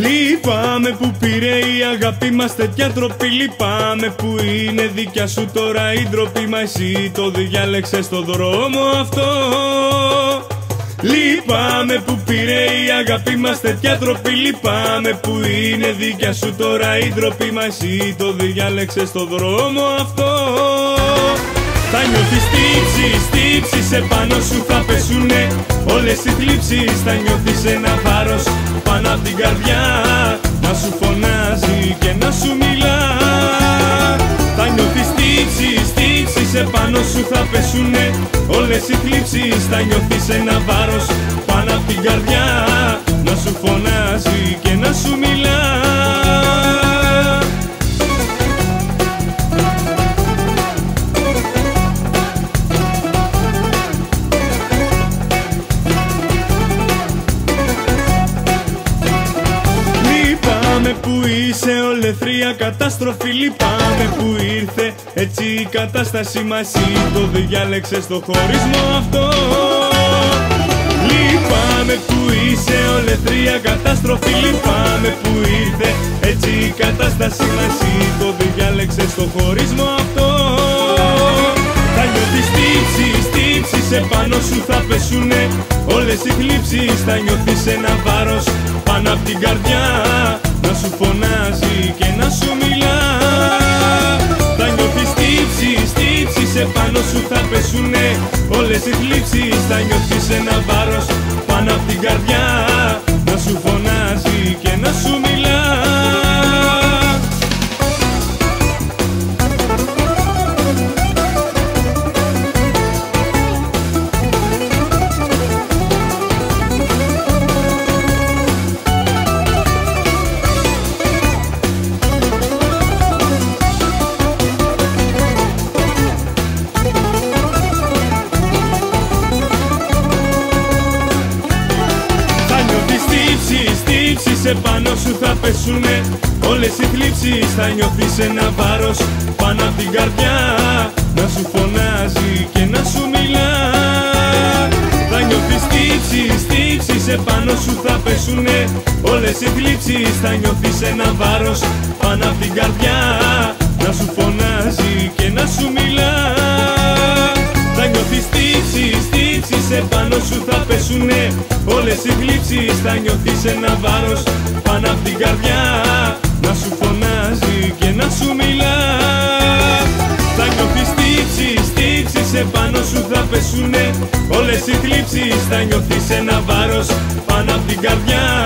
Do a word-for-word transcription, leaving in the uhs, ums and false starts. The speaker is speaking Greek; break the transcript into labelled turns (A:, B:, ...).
A: Λυπάμαι που πήρε η αγάπη μας τέτοια τροπή. Λυπάμαι που είναι δικιά σου τώρα η ντροπή. Μα εσύ το διάλεξες στο δρόμο αυτό. Λυπάμαι που πήρε η αγάπη μας τέτοια τροπή. Λυπάμαι που είναι δικιά σου τώρα η ντροπή. Μα εσύ το διάλεξες στο δρόμο αυτό. Θα νιώθεις τύψεις, τύψεις, επάνω σου θα πέσουνε όλες οι θλίψεις. Θα νιώθεις ένα βάρος πάνω απ' την καρδιά να σου φωνάζει και να σου μιλά. Θα νιώθεις τύψεις, τύψεις, επάνω σου θα πέσουνε όλες οι θλίψεις. Θα νιώθεις ένα βάρος πάνω απ' την καρδιά να σου φωνάζει και να σου μιλά. Που είσαι ολεθρία καταστροφή. Λυπάμαι που ήρθε έτσι η κατάσταση μας. Το διάλεξες στο χωρισμό αυτό. Λυπάμαι που είσαι ολεθρία καταστροφή. Λυπάμαι που ήρθε έτσι η κατάσταση μας. Το διάλεξες στο χωρισμό αυτό. Θα νιώθεις τύψεις, τύψεις, επάνω σου θα πέσουνε όλες οι θλίψεις. Θα νιώθεις ένα βάρος πάνω απ' την καρδιά να σου φωνάζει και να σου μιλά. Θα νιώθεις τύψεις, τύψεις, επάνω σου θα πέσουνε όλες οι θλίψεις. Θα νιώθεις ένα βάρος πάνω απ' την καρδιά να σου φωνάζει και να σου μιλά. Επάνω σου θα πέσουνε όλες οι θλίψεις. Θα νιώθεις ένα βάρος πάνω απ' την καρδιά να σου φωνάζει και να σου μιλά. Θα νιώθεις τύψεις, τύψεις, επάνω σου θα πέσουνε όλες οι θλίψεις. Θα νιώθεις ένα βάρος πάνω απ' την καρδιά να σου φωνάζει και να σου μιλά. Θα νιώθεις τύψεις, τύψεις, επάνω σου θα πέσουνε όλες οι θλίψεις. Θα νιώθεις ένα βάρος πάνω απ' την καρδιά να σου φωνάζει και να σου μιλά. Θα νιώθεις τύψεις, τύψεις, επάνω σου θα πέσουνε όλες οι θλίψεις. Θα νιώθεις ένα βάρος πάνω απ' την καρδιά